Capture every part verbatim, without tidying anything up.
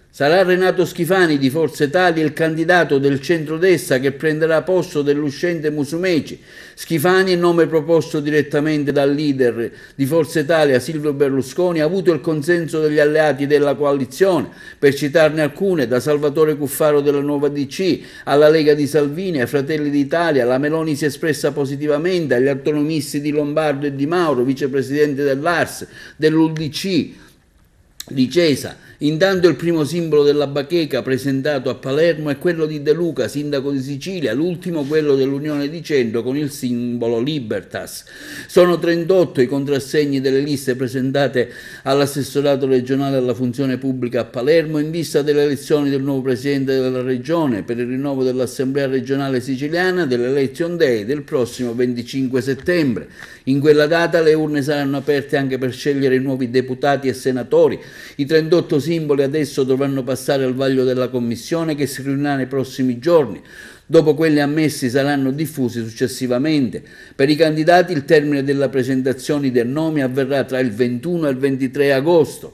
Sarà Renato Schifani di Forza Italia il candidato del centrodestra che prenderà posto dell'uscente Musumeci. Schifani, il nome proposto direttamente dal leader di Forza Italia Silvio Berlusconi, ha avuto il consenso degli alleati della coalizione. Per citarne alcune, da Salvatore Cuffaro della Nuova D C alla Lega di Salvini, ai Fratelli d'Italia, la Meloni si è espressa positivamente, agli autonomisti di Lombardo e Di Mauro, vicepresidente dell'A R S, dell'U D C di Cesa. Intanto il primo simbolo della bacheca presentato a Palermo è quello di De Luca, sindaco di Sicilia, l'ultimo quello dell'Unione di Centro con il simbolo Libertas. Sono trentotto i contrassegni delle liste presentate all'assessorato regionale alla funzione pubblica a Palermo in vista delle elezioni del nuovo presidente della regione per il rinnovo dell'Assemblea regionale siciliana dell'Election Day del prossimo venticinque settembre. In quella data le urne saranno aperte anche per scegliere i nuovi deputati e senatori. I trentotto simboli adesso dovranno passare al vaglio della commissione che si riunirà nei prossimi giorni. Dopo quelli ammessi saranno diffusi successivamente. Per i candidati il termine della presentazione del nome avverrà tra il ventuno e il ventitré agosto.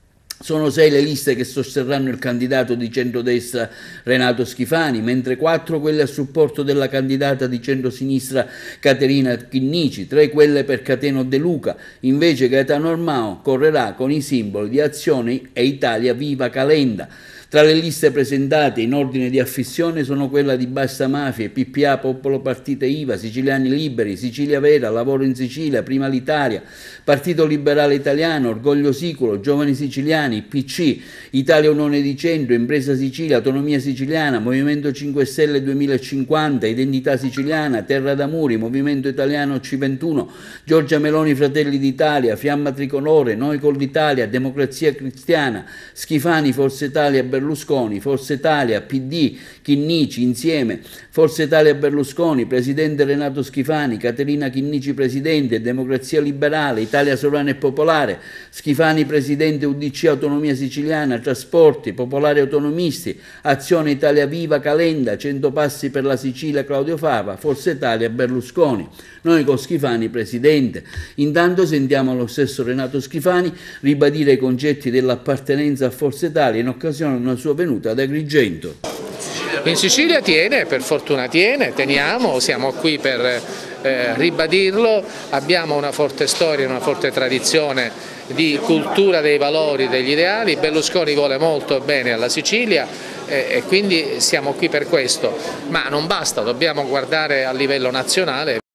Sono sei le liste che sosterranno il candidato di centrodestra Renato Schifani, mentre quattro quelle a supporto della candidata di centrosinistra Caterina Chinnici, tre quelle per Cateno De Luca. Invece Gaetano Armao correrà con i simboli di Azione e Italia Viva Calenda. Tra le liste presentate in ordine di affissione sono quella di Basta Mafie, P P A, Popolo Partite I V A, Siciliani Liberi, Sicilia Vera, Lavoro in Sicilia, Prima l'Italia, Partito Liberale Italiano, Orgoglio Siculo, Giovani Siciliani, P C, Italia Unione di Centro, Impresa Sicilia, Autonomia Siciliana, Movimento cinque Stelle duemilacinquanta, Identità Siciliana, Terra d'Amuri, Movimento Italiano C ventuno, Giorgia Meloni Fratelli d'Italia, Fiamma Tricolore, Noi con l'Italia, Democrazia Cristiana, Schifani, Forza Italia, Berlusconi, Forza Italia, P D, Chinnici, Insieme, Forza Italia Berlusconi, Presidente Renato Schifani, Caterina Chinnici Presidente, Democrazia Liberale, Italia Sovrana e Popolare, Schifani Presidente U D C Autonomia Siciliana, Trasporti, Popolari Autonomisti, Azione Italia Viva Calenda, Cento Passi per la Sicilia Claudio Fava, Forza Italia Berlusconi. Noi con Schifani Presidente. Intanto sentiamo lo stesso Renato Schifani ribadire i concetti dell'appartenenza a Forza Italia in occasione di una sua venuta ad Agrigento. In Sicilia tiene, per fortuna tiene, teniamo, siamo qui per eh, ribadirlo, abbiamo una forte storia, una forte tradizione di cultura dei valori, degli ideali. Berlusconi vuole molto bene alla Sicilia eh, e quindi siamo qui per questo, ma non basta, dobbiamo guardare a livello nazionale.